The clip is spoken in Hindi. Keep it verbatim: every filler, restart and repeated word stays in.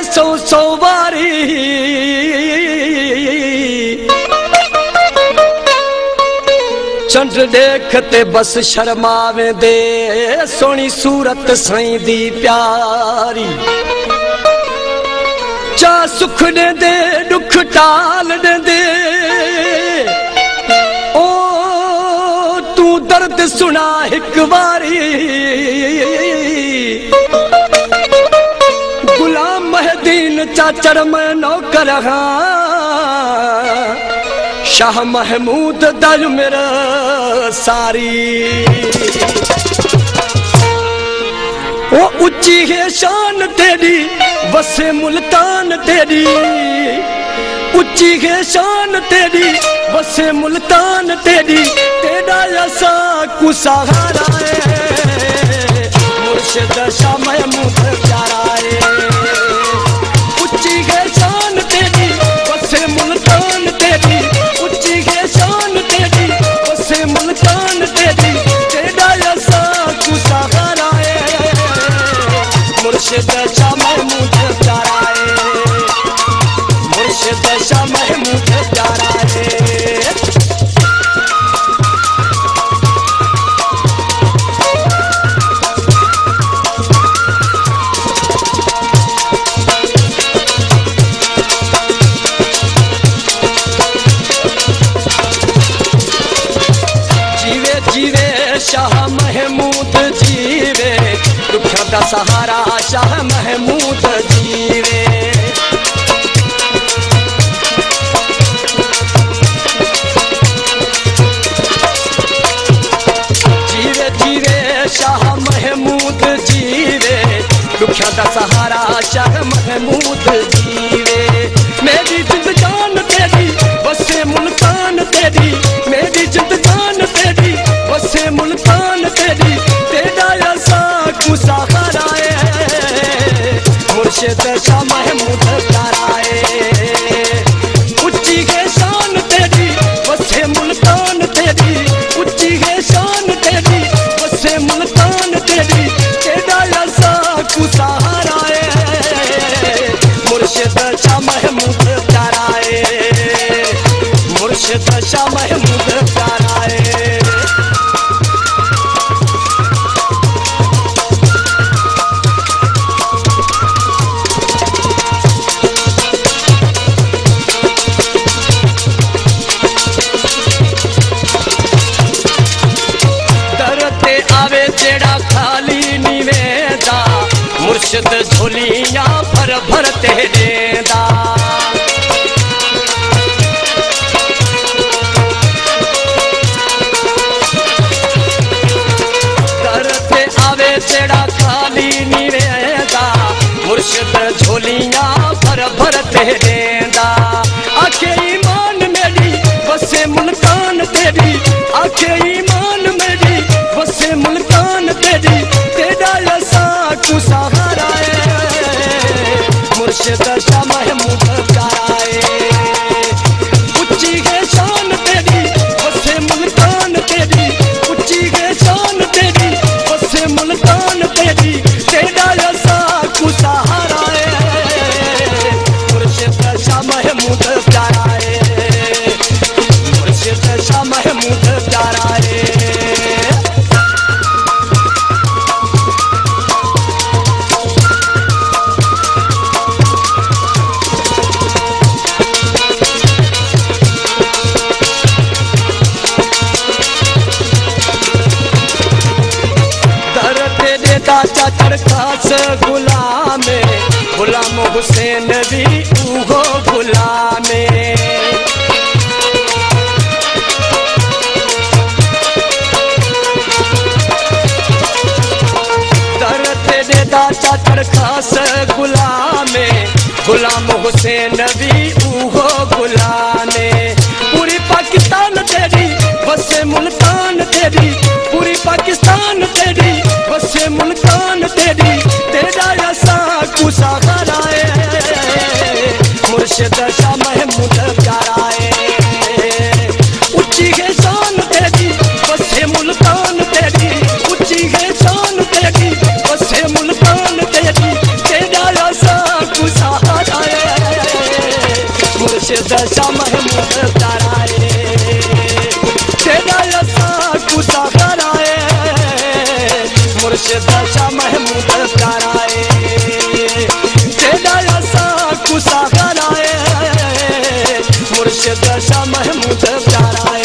सौ सौ बारी चंड देखते बस शर्मावे दे सोनी सूरत साईं दी प्यारी चा सुख दे दे दुख टाल दे दे ओ तू दर्द सुना एक बारी गुलाम महदीन चाचड़ में नौकर हाँ शाह महमूद दज मेरा सारी वो उच्ची है शान तेरी वसे मुल्तान तेरी उच्ची है शान तेरी वसे मुल्तान तेरी तेरा ऐसा कुसहारा है मुर्शिद शाह महमूद प्यारा है उच्ची है शान तेरी वसे मुल्तान तेरी उच्ची है शान तेरी वसे मुल्तान तेरी तेरा ऐसा कुसहारा है मुर्शिद शाह महमूद प्यारा है मुर्शिद शाह महमूद प्यारा है शाह महमूद जीवे दुखों का सहारा शाह महमूद जीवे जीवे जीवे शाह महमूद जीवे दुखों का सहारा शाह महमूद जीवे मेरी जिंद जान तेरी बसे मुल्तान तेरी मेरी जिंद जान तेरी वसे मुल्तान तेरी तेरा ऐसा कुसहारा है मुर्शिद शाह महमूद प्यारा है उच्ची है शान तेरी वसे मुल्तान तेरी उच्ची है शान तेरी वसे मुल्तान तेरी तेरा ऐसा कुसहारा है मुर्शिद शाह महमूद प्यारा है मुर्शिद शाह महमूद प्यारा है मुर्शिद झोलियां भर भर ते देंदा दर ते आवे जेड़ा खाली नी वेंदा मुर्शिद झोलियां भर भर ते देंदा आखे ईमान मेरी वसे मुल्तान तेरी आखे ईमान मेरी वसे मुल्तान तेरी तेरा ऐसा कुसहारा मुर्शिद शाह महमूद प्यारा है उच्ची है शान तेरी वसे मुल्तान तेरी उच्ची है शान तेरी वसे मुल्तान तेरी तेरा ऐसा कुसहारा है मुर्शिद शाह महमूद प्यारा है मुर्शिद शाह महमूद प्यारा है चाचड़ खास गुलाम गुलाम हुसैन भी उहो गुलाम दर्द देदा चाचड़ खास गुलाम गुलाम हुसैन भी उहो गुलाम पूरी पाकिस्तान तेरी बसे मुल्तान तेरी पूरी पाकिस्तान तेरी वसे मुल्तान तेरी तेरा ऐसा कुसहारा है मुर्शिद शाह महमूद प्यारा है उच्ची है शान तेरी वसे मुल्तान तेरी उच्ची है शान तेरी वसे मुल्तान तेरी तेरा ऐसा कुसहारा शाह महमूद प्याराए तेरा लसा कुसा कराए मुर्शिद शाह महमूद प्याराए तेरा लसा कुसा कराए मुर्शिद शाह महमूद प्याराए।